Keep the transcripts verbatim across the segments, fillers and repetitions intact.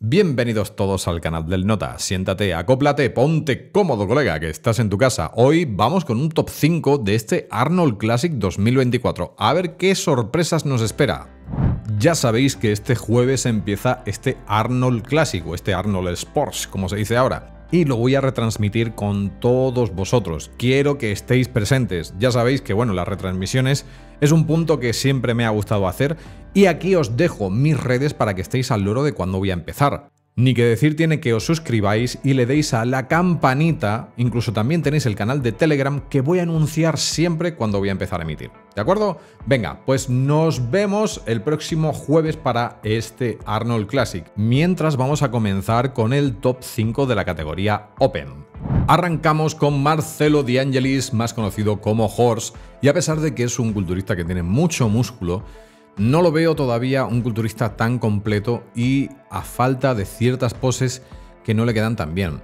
Bienvenidos todos al canal del Nota. Siéntate, acóplate, ponte cómodo, colega, que estás en tu casa. Hoy vamos con un top cinco de este Arnold Classic dos mil veinticuatro. A ver qué sorpresas nos espera. Ya sabéis que este jueves empieza este Arnold Classic o este Arnold Sports, como se dice ahora. Y lo voy a retransmitir con todos vosotros. Quiero que estéis presentes. Ya sabéis que, bueno, las retransmisiones es un punto que siempre me ha gustado hacer. Y aquí os dejo mis redes para que estéis al loro de cuándo voy a empezar. Ni que decir tiene que os suscribáis y le deis a la campanita. Incluso también tenéis el canal de Telegram que voy a anunciar siempre cuando voy a empezar a emitir. ¿De acuerdo? Venga, pues nos vemos el próximo jueves para este Arnold Classic. Mientras vamos a comenzar con el top cinco de la categoría Open. Arrancamos con Marcelo De Angelis, más conocido como Horse, y a pesar de que es un culturista que tiene mucho músculo, no lo veo todavía un culturista tan completo y a falta de ciertas poses que no le quedan tan bien.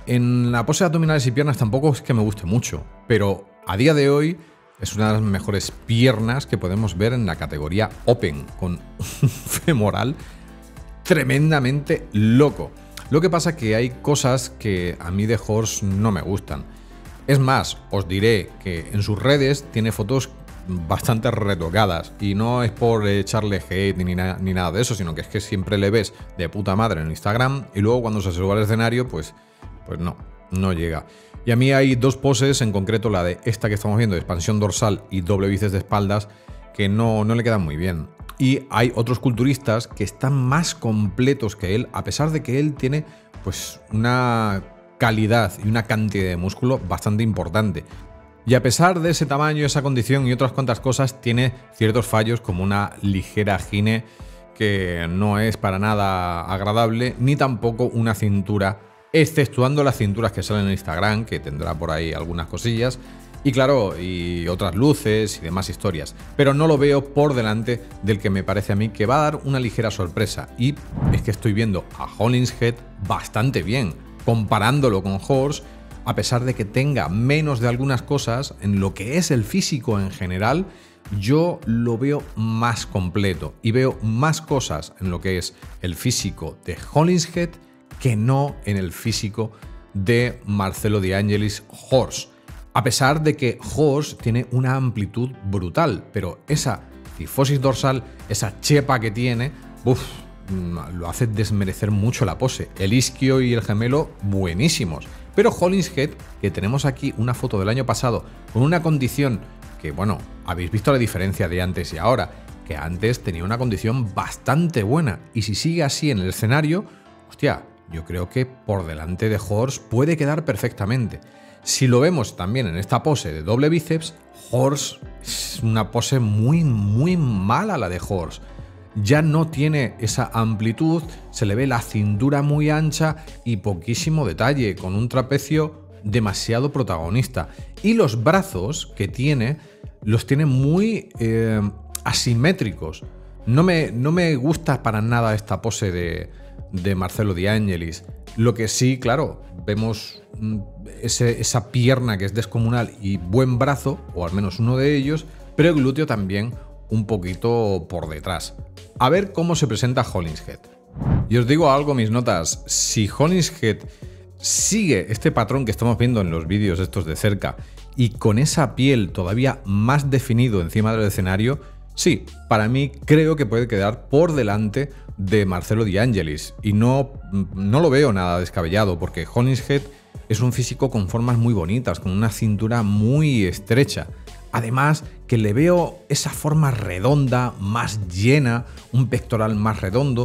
En la pose de abdominales y piernas tampoco es que me guste mucho, pero a día de hoy es una de las mejores piernas que podemos ver en la categoría Open, con un femoral tremendamente loco. Lo que pasa es que hay cosas que a mí de Horse no me gustan. Es más, os diré que en sus redes tiene fotos bastante retocadas y no es por echarle hate ni, na ni nada de eso, sino que es que siempre le ves de puta madre en Instagram y luego cuando se sube al escenario pues, pues no, no llega. Y a mí hay dos poses, en concreto la de esta que estamos viendo, de expansión dorsal y doble bíceps de espaldas, que no, no le quedan muy bien. Y hay otros culturistas que están más completos que él, a pesar de que él tiene pues una calidad y una cantidad de músculo bastante importante. Y a pesar de ese tamaño, esa condición y otras cuantas cosas, tiene ciertos fallos como una ligera gine que no es para nada agradable, ni tampoco una cintura, exceptuando las cinturas que salen en Instagram, que tendrá por ahí algunas cosillas, y claro, y otras luces y demás historias. Pero no lo veo por delante del que me parece a mí que va a dar una ligera sorpresa. Y es que estoy viendo a Hollingshead bastante bien, comparándolo con Horse. A pesar de que tenga menos de algunas cosas, en lo que es el físico en general, yo lo veo más completo y veo más cosas en lo que es el físico de Hollingshead que no en el físico de Marcelo De Angelis Horse. A pesar de que Horse tiene una amplitud brutal, pero esa cifosis dorsal, esa chepa que tiene, uff, lo hace desmerecer mucho la pose. El isquio y el gemelo, buenísimos. Pero Hollingshead, que tenemos aquí una foto del año pasado con una condición que, bueno, habéis visto la diferencia de antes y ahora, que antes tenía una condición bastante buena y si sigue así en el escenario, hostia, yo creo que por delante de Horse puede quedar perfectamente. Si lo vemos también en esta pose de doble bíceps, Horse es una pose muy, muy mala la de Horse. Ya no tiene esa amplitud, se le ve la cintura muy ancha y poquísimo detalle, con un trapecio demasiado protagonista. Y los brazos que tiene, los tiene muy eh, asimétricos. No me, no me gusta para nada esta pose de, de Marcelo De Angelis. Lo que sí, claro, vemos ese, esa pierna que es descomunal y buen brazo, o al menos uno de ellos, pero el glúteo también un poquito por detrás. A ver cómo se presenta Hollingshead. Y os digo algo, mis notas, si Hollingshead sigue este patrón que estamos viendo en los vídeos estos de cerca y con esa piel todavía más definido encima del escenario, sí, para mí creo que puede quedar por delante de Marcelo De Angelis y no, no lo veo nada descabellado porque Hollingshead es un físico con formas muy bonitas, con una cintura muy estrecha. Además que le veo esa forma redonda, más llena, un pectoral más redondo,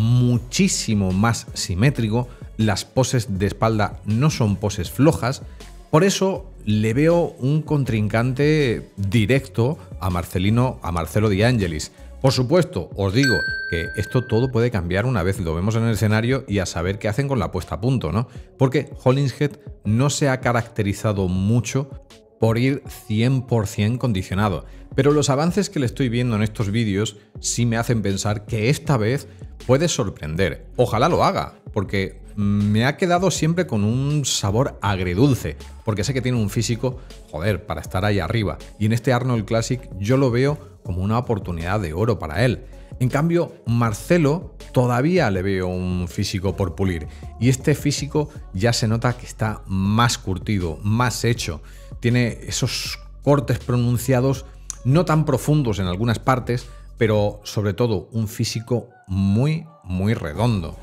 muchísimo más simétrico. Las poses de espalda no son poses flojas. Por eso le veo un contrincante directo a Marcelino, a Marcelo De Angelis. Por supuesto, os digo que esto todo puede cambiar una vez lo vemos en el escenario y a saber qué hacen con la puesta a punto, ¿no? Porque Hollingshead no se ha caracterizado mucho por ir cien por cien condicionado. Pero los avances que le estoy viendo en estos vídeos sí me hacen pensar que esta vez puede sorprender. Ojalá lo haga, porque me ha quedado siempre con un sabor agridulce, porque sé que tiene un físico, joder, para estar ahí arriba. Y en este Arnold Classic yo lo veo como una oportunidad de oro para él. En cambio, Marcelo todavía le veo un físico por pulir. Y este físico ya se nota que está más curtido, más hecho. Tiene esos cortes pronunciados, no tan profundos en algunas partes, pero sobre todo un físico muy, muy redondo.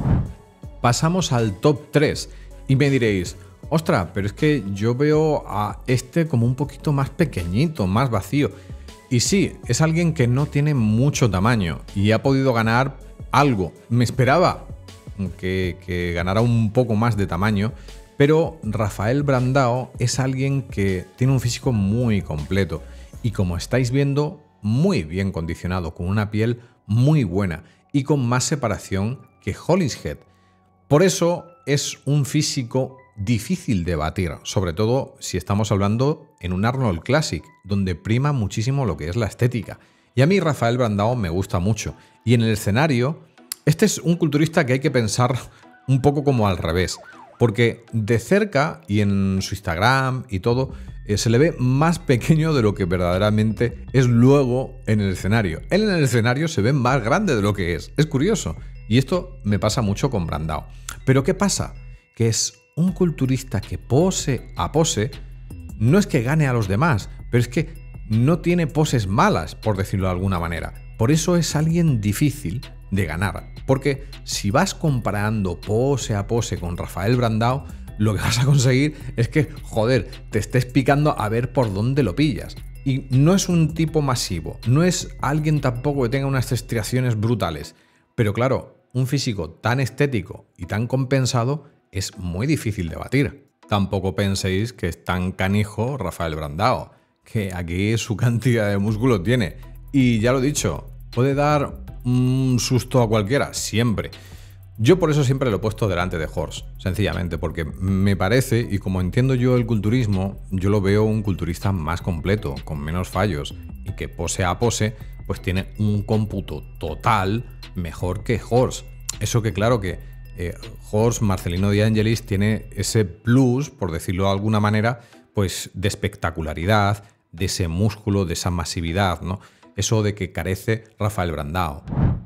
Pasamos al top tres y me diréis, ostras, pero es que yo veo a este como un poquito más pequeñito, más vacío. Y sí, es alguien que no tiene mucho tamaño y ha podido ganar algo. Me esperaba que, que ganara un poco más de tamaño, pero Rafael Brandao es alguien que tiene un físico muy completo y, como estáis viendo, muy bien condicionado, con una piel muy buena y con más separación que Hollingshead. Por eso es un físico difícil de batir, sobre todo si estamos hablando en un Arnold Classic, donde prima muchísimo lo que es la estética. Y a mí Rafael Brandao me gusta mucho. Y en el escenario, este es un culturista que hay que pensar un poco como al revés, porque de cerca y en su Instagram y todo, eh, se le ve más pequeño de lo que verdaderamente es luego en el escenario. Él en el escenario se ve más grande de lo que es. Es curioso. Y esto me pasa mucho con Brandao. Pero ¿qué pasa? Que es un culturista que pose a pose, no es que gane a los demás, pero es que no tiene poses malas, por decirlo de alguna manera. Por eso es alguien difícil de ganar, porque si vas comparando pose a pose con Rafael Brandao, lo que vas a conseguir es que, joder, te estés picando a ver por dónde lo pillas. Y no es un tipo masivo, no es alguien tampoco que tenga unas estriaciones brutales, pero claro, un físico tan estético y tan compensado es muy difícil de batir. Tampoco penséis que es tan canijo Rafael Brandao, que aquí su cantidad de músculo tiene. Y ya lo he dicho, puede dar un susto a cualquiera, siempre. Yo por eso siempre lo he puesto delante de Horst, sencillamente, porque me parece, y como entiendo yo el culturismo, yo lo veo un culturista más completo, con menos fallos, y que pose a pose, pues tiene un cómputo total mejor que Horst. Eso que claro que eh, Horst, Marcelino De Angelis, tiene ese plus, por decirlo de alguna manera, pues de espectacularidad, de ese músculo, de esa masividad, ¿no? Eso de que carece Rafael Brandao.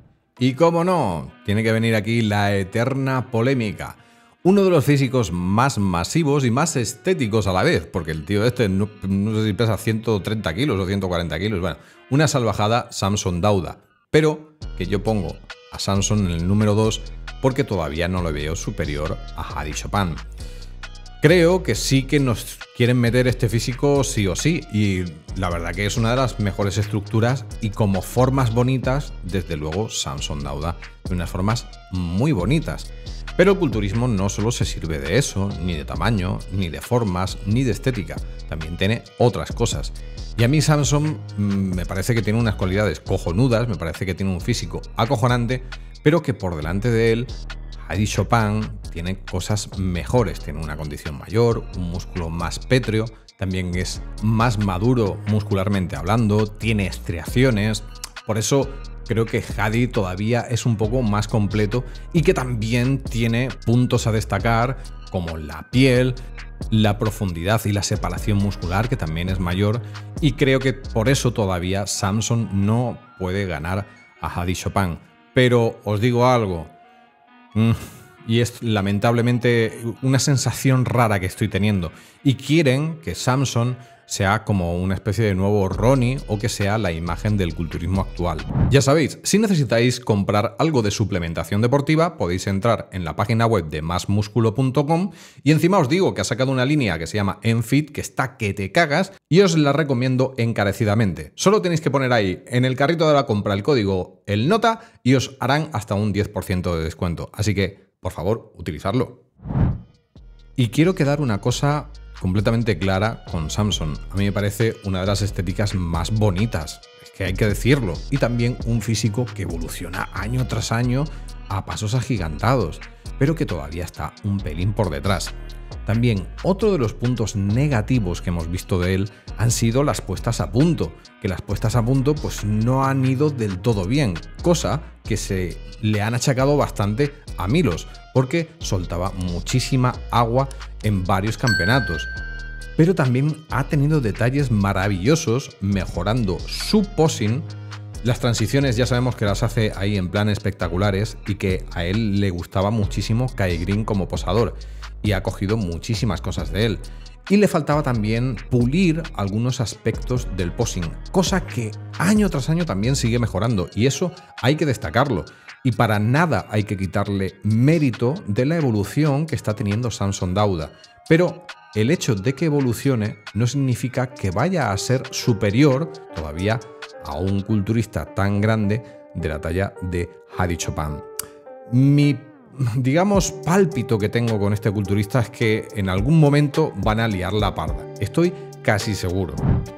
Y cómo no, tiene que venir aquí la eterna polémica. Uno de los físicos más masivos y más estéticos a la vez, porque el tío este no, no sé si pesa ciento treinta kilos o ciento cuarenta kilos, bueno, una salvajada, Samson Dauda. Pero que yo pongo a Samson en el número dos porque todavía no lo veo superior a Hadi Choopan. Creo que sí que nos quieren meter este físico sí o sí, y la verdad que es una de las mejores estructuras y como formas bonitas, desde luego Samson Dauda, de unas formas muy bonitas. Pero el culturismo no solo se sirve de eso, ni de tamaño, ni de formas, ni de estética, también tiene otras cosas. Y a mí Samson mmm, me parece que tiene unas cualidades cojonudas, me parece que tiene un físico acojonante, pero que por delante de él, Hadi Choopan tiene cosas mejores, tiene una condición mayor, un músculo más pétreo, también es más maduro muscularmente hablando, tiene estriaciones, por eso creo que Hadi todavía es un poco más completo y que también tiene puntos a destacar como la piel, la profundidad y la separación muscular, que también es mayor, y creo que por eso todavía Samson no puede ganar a Hadi Choopan. Pero os digo algo, mm, y es lamentablemente una sensación rara que estoy teniendo, y quieren que Samson sea como una especie de nuevo Ronnie o que sea la imagen del culturismo actual. Ya sabéis, si necesitáis comprar algo de suplementación deportiva, podéis entrar en la página web de más músculo punto com y encima os digo que ha sacado una línea que se llama Enfit, que está que te cagas, y os la recomiendo encarecidamente. Solo tenéis que poner ahí en el carrito de la compra el código ELNOTA y os harán hasta un diez por ciento de descuento. Así que, por favor, utilizadlo. Y quiero quedar una cosa completamente clara con Samson. A mí me parece una de las estéticas más bonitas, es que hay que decirlo, y también un físico que evoluciona año tras año a pasos agigantados, pero que todavía está un pelín por detrás. También otro de los puntos negativos que hemos visto de él han sido las puestas a punto, que las puestas a punto pues no han ido del todo bien, cosa que se le han achacado bastante a Milos, porque soltaba muchísima agua en varios campeonatos. Pero también ha tenido detalles maravillosos mejorando su posing Las transiciones ya sabemos que las hace ahí en plan espectaculares y que a él le gustaba muchísimo Kai Greene como posador y ha cogido muchísimas cosas de él. Y le faltaba también pulir algunos aspectos del posing, cosa que año tras año también sigue mejorando y eso hay que destacarlo. Y para nada hay que quitarle mérito de la evolución que está teniendo Samson Dauda. Pero el hecho de que evolucione no significa que vaya a ser superior todavía a un culturista tan grande de la talla de Hadi Choopan. Mi, digamos, pálpito que tengo con este culturista es que en algún momento van a liar la parda. Estoy casi seguro.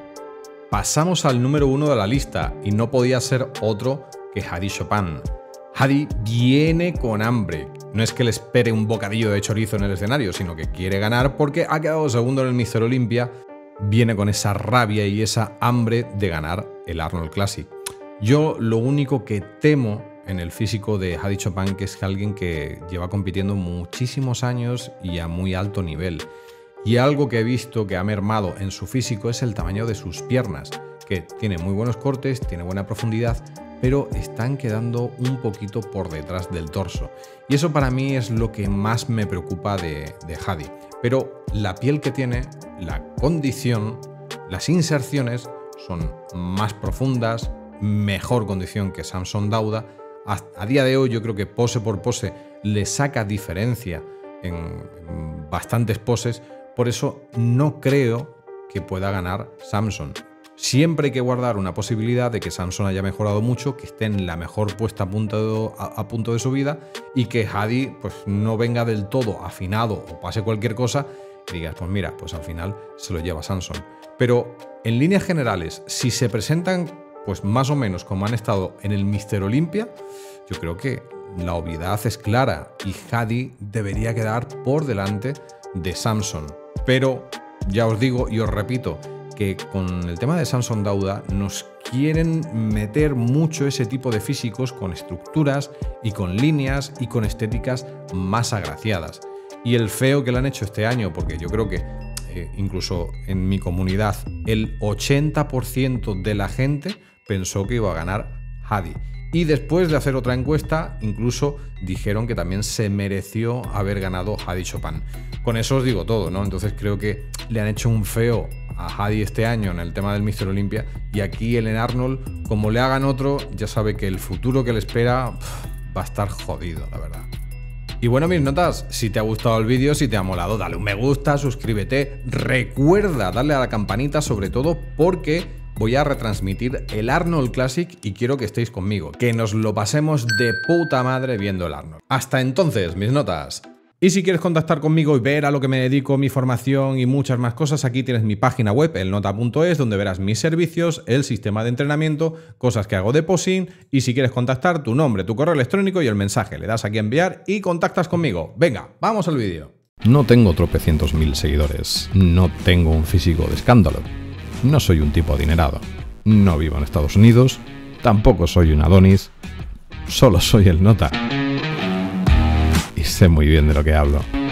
Pasamos al número uno de la lista y no podía ser otro que Hadi Choopan. Hadi viene con hambre. No es que le espere un bocadillo de chorizo en el escenario, sino que quiere ganar porque ha quedado segundo en el míster Olympia. Viene con esa rabia y esa hambre de ganar el Arnold Classic. Yo lo único que temo en el físico de Hadi Choopan que es alguien que lleva compitiendo muchísimos años y a muy alto nivel. Y algo que he visto que ha mermado en su físico es el tamaño de sus piernas, que tiene muy buenos cortes, tiene buena profundidad, pero están quedando un poquito por detrás del torso. Y eso para mí es lo que más me preocupa de, de Hadi. Pero la piel que tiene, la condición, las inserciones son más profundas, mejor condición que Samson Dauda. A, a día de hoy yo creo que pose por pose le saca diferencia en, en bastantes poses, por eso no creo que pueda ganar Samson. Siempre hay que guardar una posibilidad de que Samson haya mejorado mucho, que esté en la mejor puesta a punto, a, a punto de su vida y que Hadi pues, no venga del todo afinado o pase cualquier cosa y digas, pues mira, pues al final se lo lleva Samson. Pero en líneas generales, si se presentan pues más o menos como han estado en el míster Olympia, yo creo que la obviedad es clara y Hadi debería quedar por delante de Samson. Pero ya os digo y os repito, que con el tema de Samson Dauda nos quieren meter mucho ese tipo de físicos con estructuras y con líneas y con estéticas más agraciadas. Y el feo que le han hecho este año, porque yo creo que eh, incluso en mi comunidad el ochenta por ciento de la gente pensó que iba a ganar Hadi. Y después de hacer otra encuesta, incluso dijeron que también se mereció haber ganado Hadi Choopan. Con eso os digo todo, ¿no? Entonces creo que le han hecho un feo a Hadi este año en el tema del míster Olympia y aquí el en Arnold, como le hagan otro, ya sabe que el futuro que le espera pff, va a estar jodido, la verdad. Y bueno, mis notas, si te ha gustado el vídeo, si te ha molado, dale un me gusta, suscríbete, recuerda darle a la campanita sobre todo porque voy a retransmitir el Arnold Classic y quiero que estéis conmigo, que nos lo pasemos de puta madre viendo el Arnold. Hasta entonces, mis notas. Y si quieres contactar conmigo y ver a lo que me dedico, mi formación y muchas más cosas, aquí tienes mi página web, elnota punto es, donde verás mis servicios, el sistema de entrenamiento, cosas que hago de posing y si quieres contactar, tu nombre, tu correo electrónico y el mensaje. Le das aquí a enviar y contactas conmigo. Venga, vamos al vídeo. No tengo tropecientos mil seguidores, no tengo un físico de escándalo, no soy un tipo adinerado, no vivo en Estados Unidos, tampoco soy un Adonis, solo soy el Nota. Sé muy bien de lo que hablo.